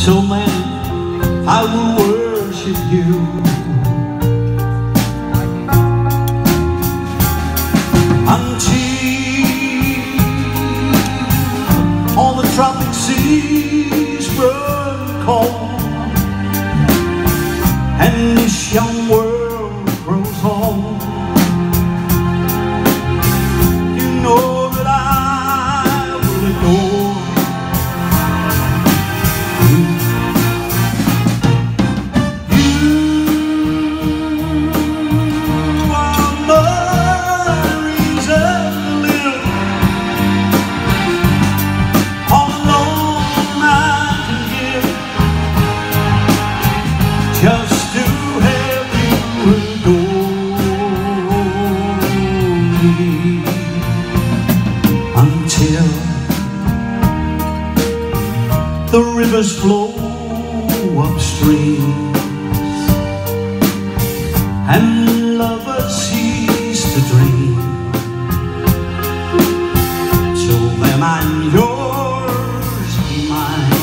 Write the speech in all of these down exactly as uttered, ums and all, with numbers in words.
So man, I will worship you. Until all the tropic seas run cold and this young world grows old, you know that I will adore you. You are my reason to live. All alone I can give, just to have you adore me. Until the rivers flow upstream and lovers cease to dream, till then I'm yours and mine.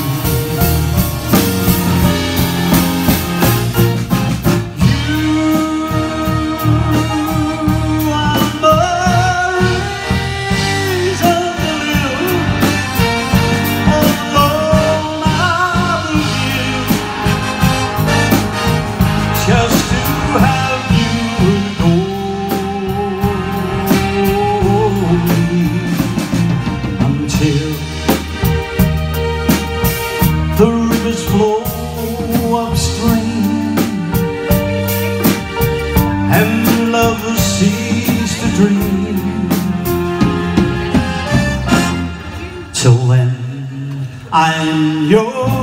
The rivers flow upstream and lovers cease to dream, till then I'm yours.